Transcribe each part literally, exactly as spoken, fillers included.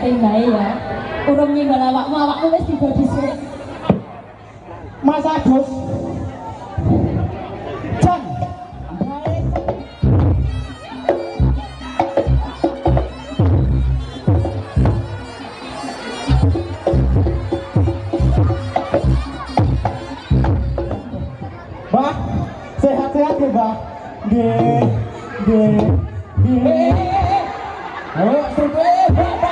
penting bae ya. Urung nyenggol awakmu, awakmu wis tiba dhisik. Mas Agus. Jan. Mbak, sehat-sehat ya, Mbak. Nggih, nggih, nggih. Ayo, survei, Mbak.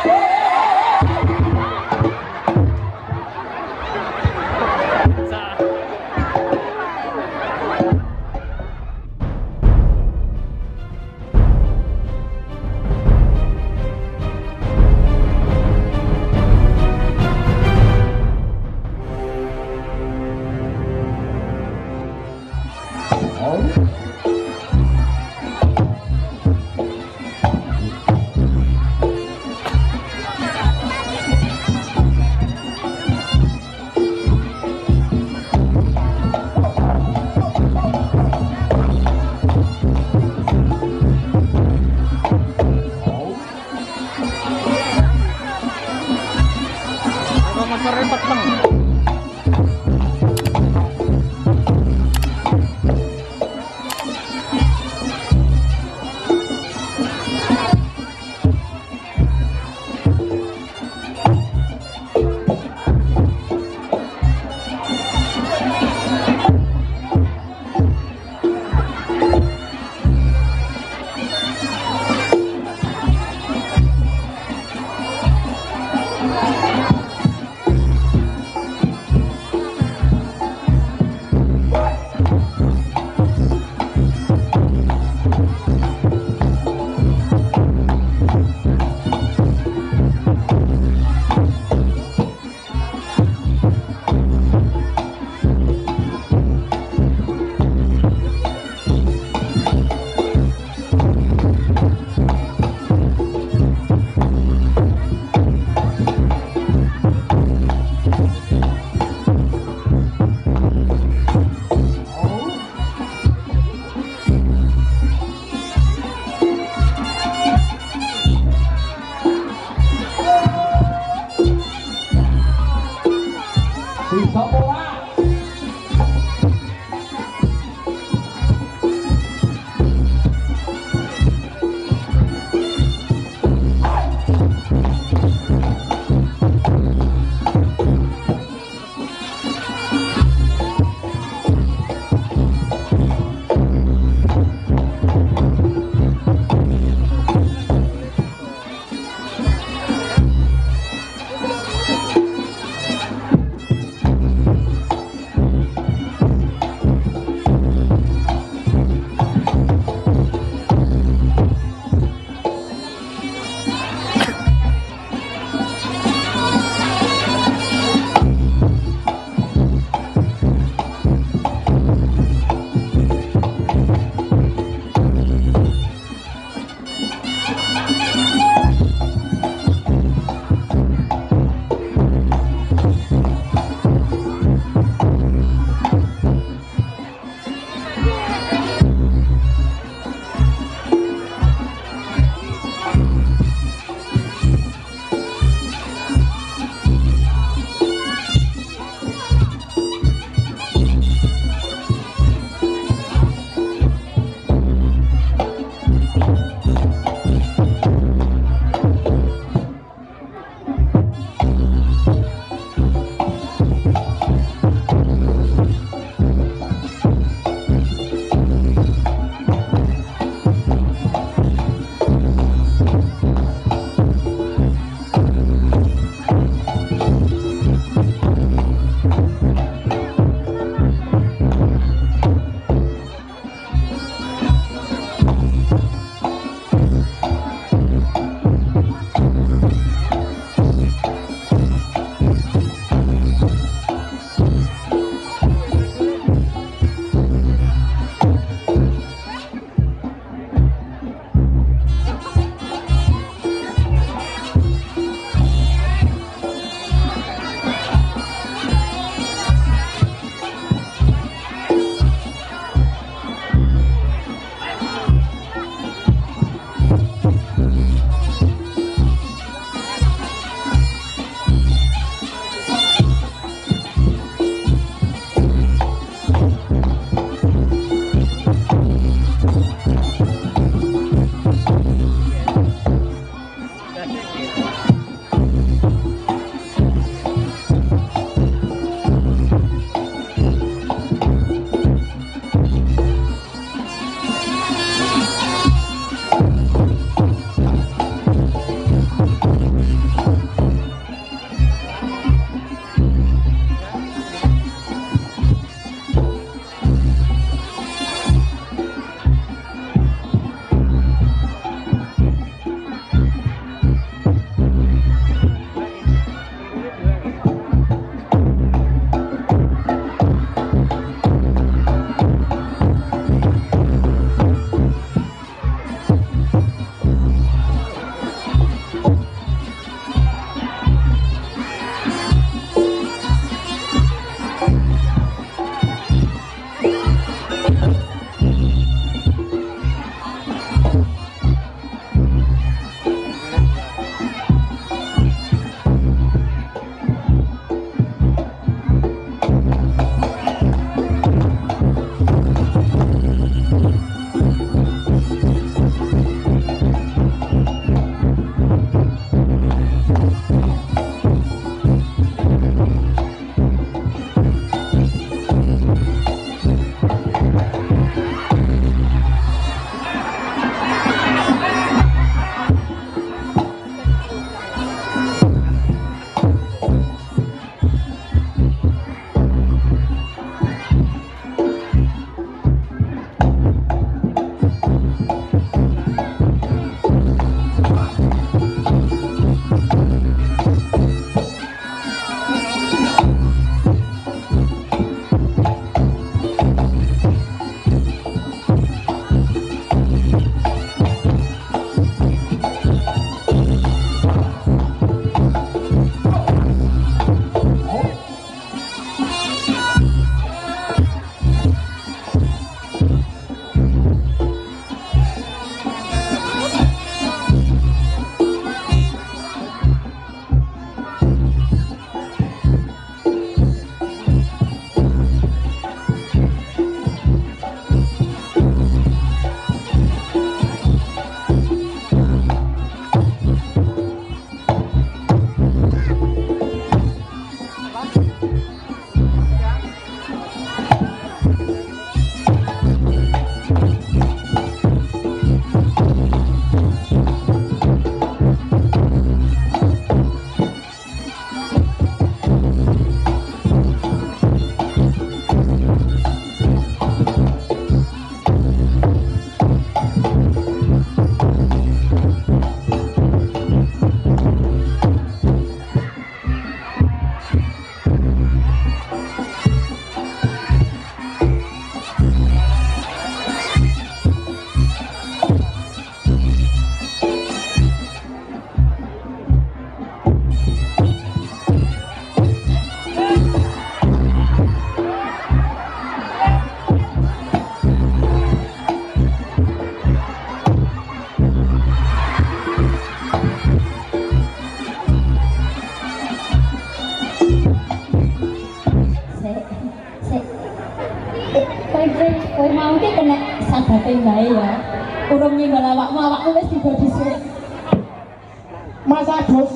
kowe mau ki kena sadate bae ya. Urung nyenggol awakmu, awakmu wis tiba dhisik. Mas Agus.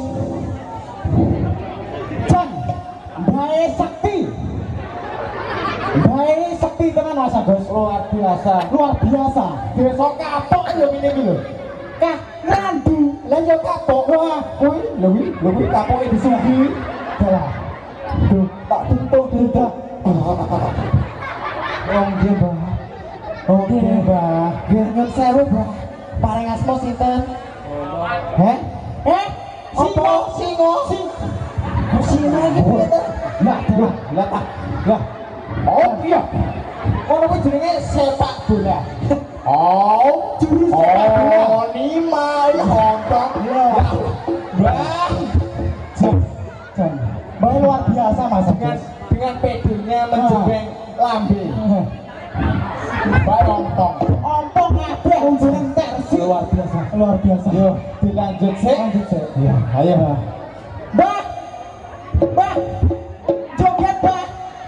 Jan, bae sakti. Bae sakti tenan Mas Agus, luar biasa. Luar biasa. Desa kapok lho ngene iki lho. Kah ngandu, lha yo kapok wah, kuwi lho kuwi, lho kuwi kapoke disugi. Dalah. Duh, tak tutup dedak. Oh nggih, Mbah. Oh nggih, Mbah. Nggih nyun sewu, Mbah. Paring asma sinten? Heh? Eh? Singo, singo, sing. Singo iki piye to? Lah, lah, lah, lah. Oh iya. Ono kuwi jenenge sepak bola. Oh, jurus sepak bola. Oh, Nima iki hontok. Ya. Bang. Jan. Jan. Mbak luar biasa Mas dengan dengan pedenya menjebeng lambe. Mbak ompong. Ompong kabeh jeneng tersi. Luar biasa. Luar biasa. Yo, dilanjut sik. Lanjut sik. Iya, ayo, Mbak. Mbak. Mbak. Joget, Mbak.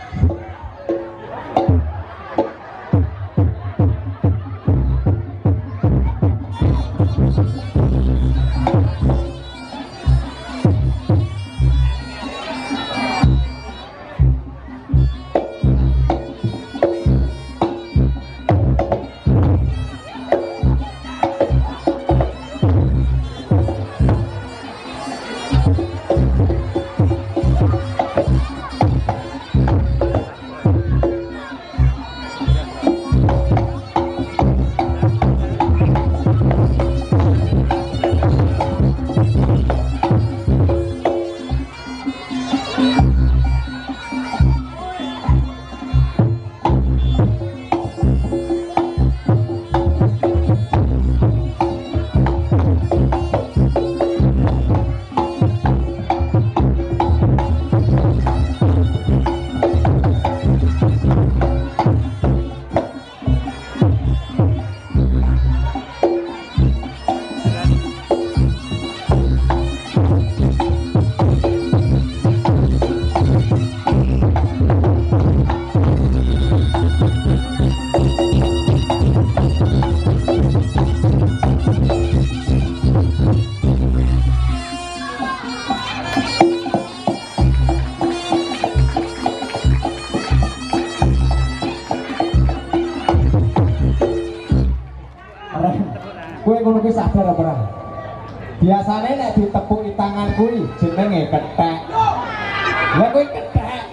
Kowe ngono kuwi sabar ora? Biasane nek ditepuki tangan kuwi jenenge kethek. Lah kuwi kethek.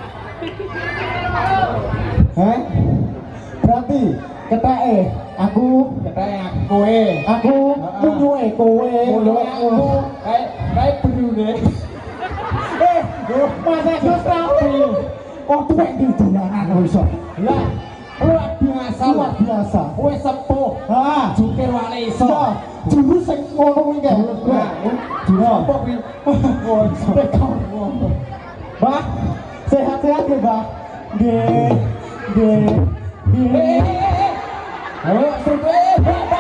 Heh? Berarti ketheke aku, ketheke aku kowe. Aku munyuke kowe. Munyuke aku. Kae kae berune. Eh, Mas Agus rapi. Oh, tuwek di dolanan iso. Lah luar biasa, luar biasa. Kowe sepuh. Ha, jukir wale iso. Juru sing ngono kuwi kae. Nah, juru apa kuwi? Oh, Mbah, sehat-sehat ya, Mbah. Nggih. Nggih. Nggih. Ayo, suwe, Bapak.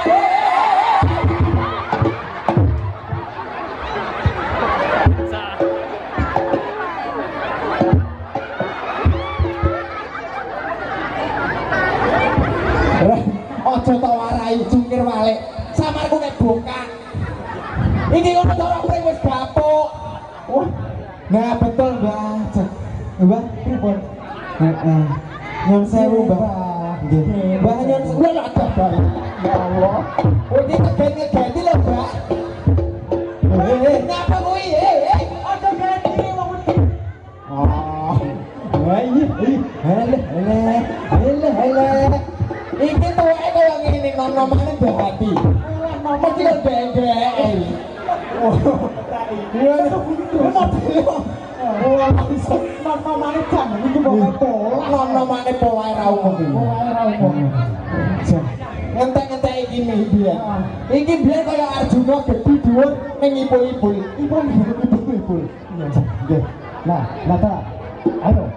Ojo tak warai jungkir balik samarku nek bongkak ini ngono cara pring wis bapuk. Oh nah betul Mbak Mbak pripun heeh nyun sewu Mbak nggih Mbak nyun sewu lho ada bae ya Allah oh iki keget-keget lho Mbak eh ngapa kuwi eh ojo ganti wong iki oh wah iya hele hele hele hele iki tuweke kaya ngene nom-nomane bahati. Nomor iki ndek-ndek. Oh, iya begitu. Oh, bisa nom-nomane jam iki pokoke pola. Nom-nomane pola ra umum iki. Pola ra umum. Ngentek-ngentek iki biyen. Iki biyen kaya Arjuna gedhi dhuwur ning ipul-ipul. Ipul-ipul. Iya, nggih. Nah, nah ta. Ayo.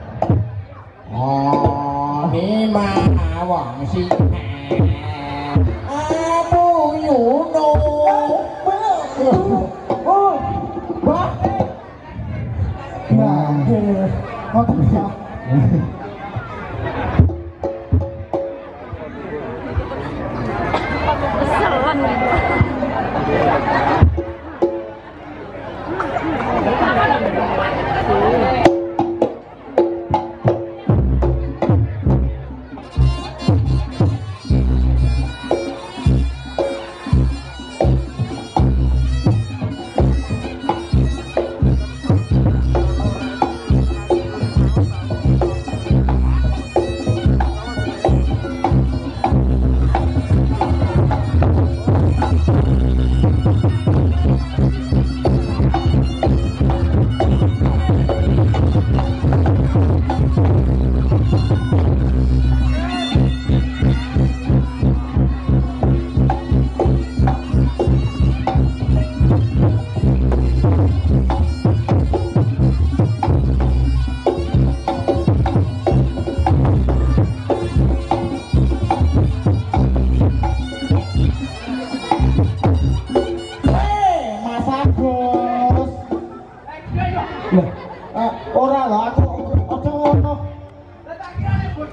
Oh, ini mah wong sih. Abu Yuno. Oh, wah. Nah, ngoten ya.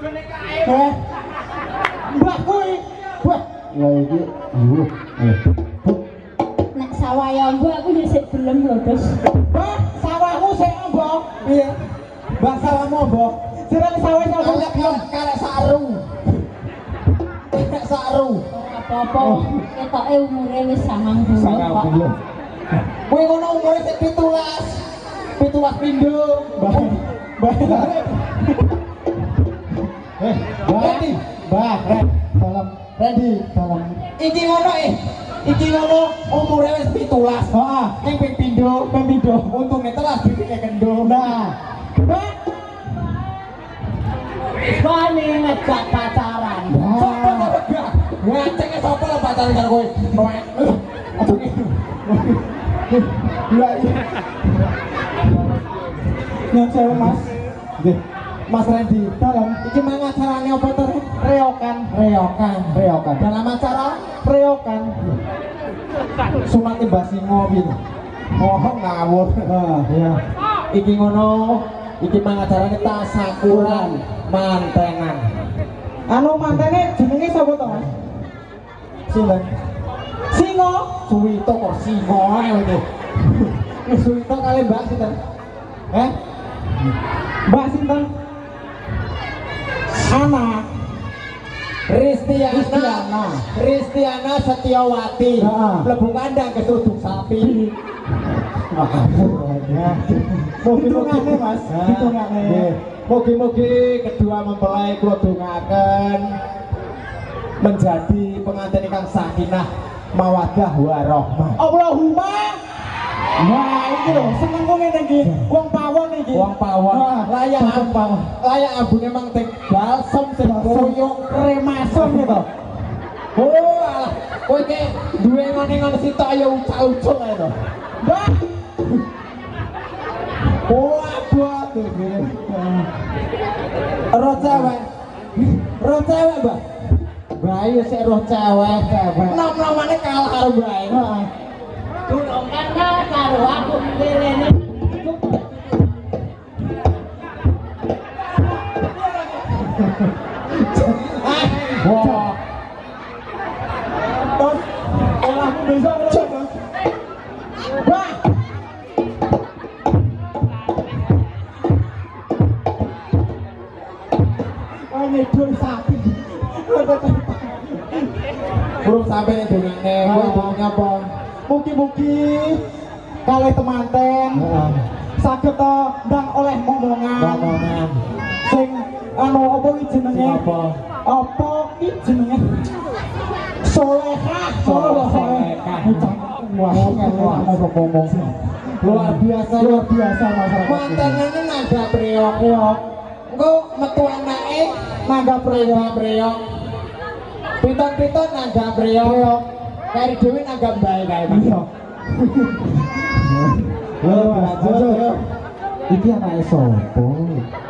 Eh, mbak kuwi, wah, lha iki, yuh, eh, nek sawah ya mbok aku yo sik gelem lho, Dos. mbak, sawahmu sik mbok, iya, mbak sawahmu mbok, jenenge sawah sapa lek karek sarung, karek sarung, Apa-apa ketoke umure wis sangang puluh. sangang puluh, kuwi ngono umure sik pitulas, pitulas pindho, mbak, mbak. Eh, Randy, Mbak, Ren, tolong, Randy, tolong. Iki ngono eh, iki ngono umure wis pitulas. Heeh, ning ping pindho, ping pindho. Untunge telas bibike kendho. Nah, Mbak. Wani ngejak pacaran. Sopo to begah? Ngacenge sapa lo pacaran karo kowe? Aduh. Lah iya. Nang sewu Mas. Nggih. Mas Randy, tolong. Iki mang acarane apa to? Reokan, reokan, reokan. Dalam acara reokan. Sunat Mbah Singo piye? Oh, ngawur. Heeh, iya. Iki ngono, iki mang acarane tasakuran mantenan. Anu mantene jenenge sapa to, Mas? Sinten? Singo. Suwito kok Singo ngene. Suwito kali Mbak sinten? Eh? Mbak sinten? Ana Ristiana Ristiana Setiawati mlebu kandang kesuduk sapi. Mugi-mugi Mas, ditungane. Mugi-mugi kedua mempelai kula dongaken menjadi pengantin ingkang sakinah mawaddah warahmah. Allahumma. Nah, iki lho, seneng kok ngene iki. Wong pawon iki. Wong pawon. Layak pawon. Layak ambune mang teng balsem sing koyo remason gitu. Oh, alah. Kowe iki duwe ngene-ngene sitok ya ucak-ucuk ae to. Mbak. Oh, abot iki. Roh cewek. Roh cewek, Mbak. Mbak yo sik roh cewek, cewek. Nom-nomane kalah karo Mbak. Heeh. Durung kenal karo aku lelene. Wah. Bos, olahmu bisa belum, Bos? Wah. Oh, ini dua sapi. Burung sampai dongane, kowe dongane apa? Mugi-mugi kalih temanten saged to ndang oleh momongan. Momongan. Sing anu apa iki jenenge? Apa? Apa iki jenenge? Solehah. Solehah. Wah, wah, ngomong. Luar biasa, luar biasa masyarakat. Mantenane naga priok. Engko metu anake naga priok, priok. Piton-piton naga priok. Kari dhewe naga mbae kae, Mas. Lho, iki anake sapa?